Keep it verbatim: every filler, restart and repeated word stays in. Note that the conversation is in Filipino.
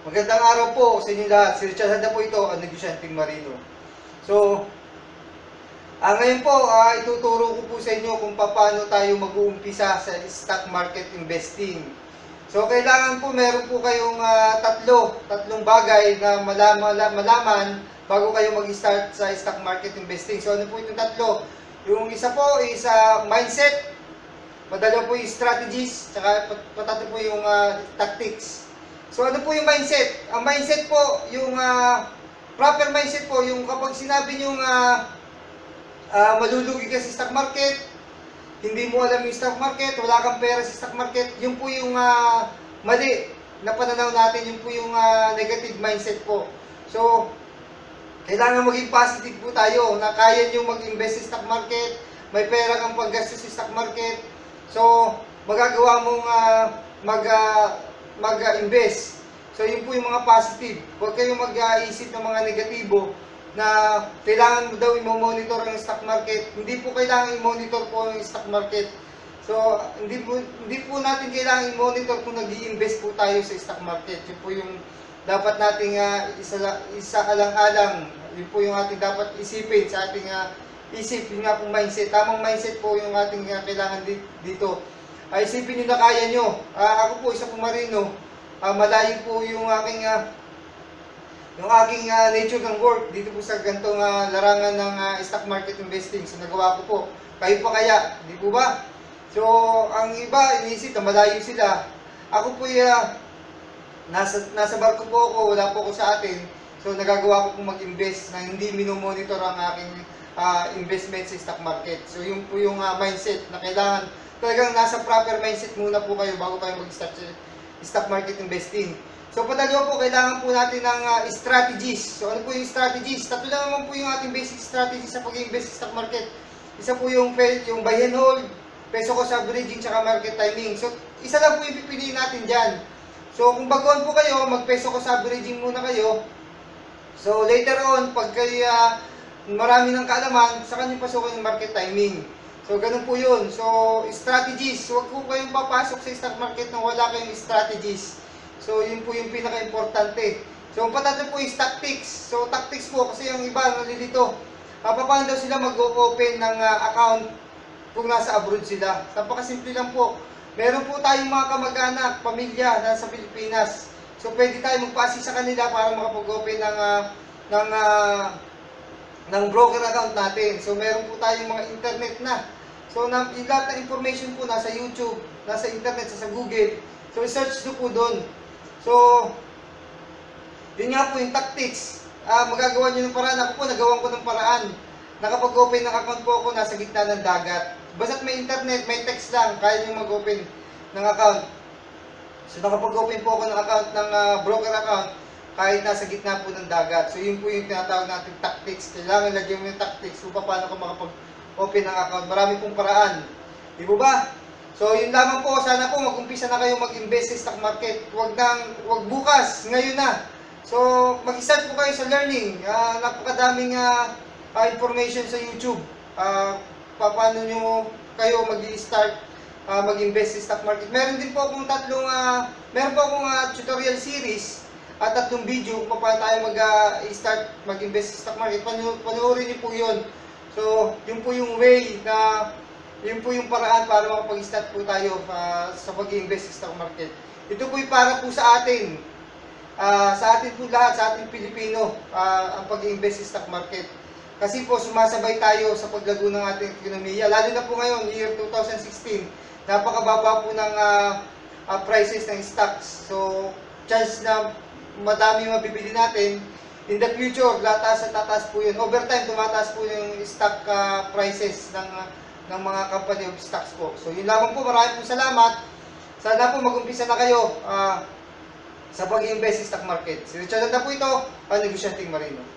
Magandang araw po sa inyo lahat. Si Richard Handa po ito, ang Negosyanteng Marino. So, ah, ngayon po, ah, ituturo ko po sa inyo kung paano tayo mag-uumpisa sa stock market investing. So, kailangan po meron po kayong ah, tatlo, tatlong bagay na malaman, malaman bago kayo mag-start sa stock market investing. So, ano po itong tatlo? Yung isa po is uh, mindset, padalawa po yung strategies, tsaka patatlo po yung uh, tactics. So ano po yung mindset? Ang mindset po, yung uh, proper mindset po, yung kapag sinabi nyo uh, uh, malulugi ka sa stock market, hindi mo alam yung stock market, wala kang pera sa stock market, yun po yung uh, mali na pananaw natin, yun po yung uh, negative mindset po. So, kailangan maging positive po tayo na kaya nyo mag-invest sa stock market, may pera kang paggastos sa stock market, so magagawa mong uh, mag uh, mag-invest. So, yun po yung mga positive. Huwag kayong mag-iisip ng mga negatibo na kailangan mo daw i-monitor ang stock market. Hindi po kailangan i-monitor po ang stock market. So, hindi po, hindi po natin kailangan i-monitor kung nag-i-invest po tayo sa stock market. Yun po yung dapat nating uh, isa, isa alang-alang. Yun po yung ating dapat isipin sa ating uh, isip. Yun nga pong mindset. Tamang mindset po yung ating uh, kailangan dito. Uh, isipin nyo na kaya nyo. Uh, ako po, isa pong marino. Uh, malayo po yung aking uh, yung aking uh, nature ng work dito po sa gantong uh, larangan ng uh, stock market investing. So, nagawa ko po. Kayo pa kaya? Di po ba? So, ang iba, iniisip na malayo sila. Ako po, uh, nasa, nasa barko po ako, wala po ako sa atin. So, nagagawa ko pong mag-invest na hindi minomonitor ang aking uh, investment sa stock market. So, yun po yung uh, mindset na kailangan talagang nasa proper mindset muna po kayo bago kayo mag-start sa stock market investing. So, padalawa po, kailangan po natin ng uh, strategies. So, ano po yung strategies? Tatlo lang naman po yung ating basic strategies sa pag-invest sa stock market. Isa po yung, yung buy and hold, peso cost averaging, tsaka market timing. So, isa lang po yung pipiliin natin dyan. So, kung baguhan po kayo, mag-peso cost averaging muna kayo. So, later on, pag kayo uh, marami ng kaalaman, saka nyo pasukin yung market timing. So, ganun po yun. So, strategies. Huwag po kayong papasok sa stock market nang wala kayong strategies. So, yun po yung pinaka-importante. So, ang patatlo po is tactics. So, tactics po, kasi yung iba nalilito. Uh, paano daw sila mag-open ng uh, account kung nasa abroad sila? Napakasimple lang po. Meron po tayong mga kamag-anak, pamilya na sa Pilipinas. So, pwede tayo magpa-assist sa kanila para makapag-open ng, uh, ng, uh, ng broker account natin. So, meron po tayong mga internet na. So, na, yung lahat ng information po nasa YouTube, nasa internet, sa Google. So, search nyo po doon. So, yun nga po yung tactics. Uh, magagawa nyo ng paraan. Ako po, nagawan ko ng paraan. Nakapag-open ng account po ako nasa gitna ng dagat. Basta't may internet, may text lang, kaya nyo mag-open ng account. So, nakapag-open po ako ng account, ng uh, broker account, kahit nasa gitna po ng dagat. So, yun po yung tinatawag natin tactics. Kailangan lagyan mo yung tactics kung paano ka makapag-open ng account. Marami pong paraan. Di ba ba? So, yun lamang po. Sana po mag-umpisa na kayo mag-invest sa stock market. Huwag nang, huwag bukas. Ngayon na. So, mag-start po kayo sa learning. Uh, napakadaming uh, uh, information sa YouTube. Uh, paano nyo kayo mag-start uh, mag-invest sa stock market. Meron din po akong tatlong, uh, meron po akong uh, tutorial series at tatlong video kung paano tayo mag-start uh, mag-invest sa stock market. Panu panoorin nyo po yun. So, yun po yung way na yun po yung paraan para makapag-start po tayo uh, sa pag-invest sa stock market. Ito po yung para po sa atin. Uh, sa atin po lahat, sa ating Pilipino, uh, ang pag-invest sa stock market. Kasi po sumasabay tayo sa paglago ng ating ekonomiya. Lalo na po ngayon, year two thousand sixteen, napakababa po ng uh, uh, prices ng stocks. So, chance na madami mabibili natin. In the future, tataas at tataas po yun. Over time, tumataas po yung stock uh, prices ng uh, ng mga company of stocks po. So, yun lamang po. Maraming po salamat. Sana po mag-umpisa na kayo uh, sa pag-invest sa stock market. Si Richard Handa po ito, ang Negosyanteng Marino.